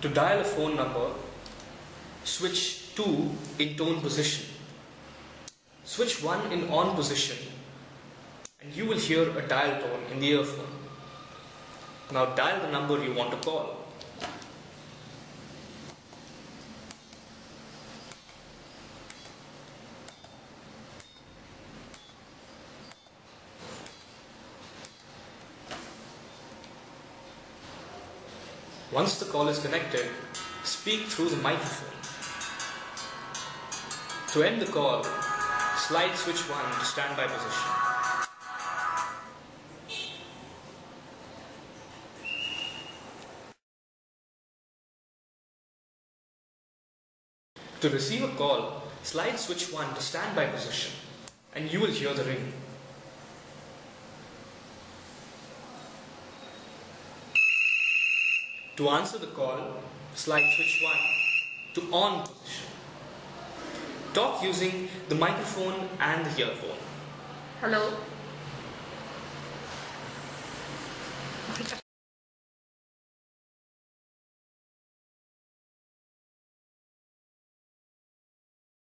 To dial a phone number, switch 2 in tone position. Switch 1 in on position and you will hear a dial tone in the earphone. Now dial the number you want to call. Once the call is connected, speak through the microphone. To end the call, slide switch 1 to standby position. To receive a call, slide switch 1 to standby position and you will hear the ring. To answer the call, slide switch 1 to on position. Talk using the microphone and the earphone. Hello.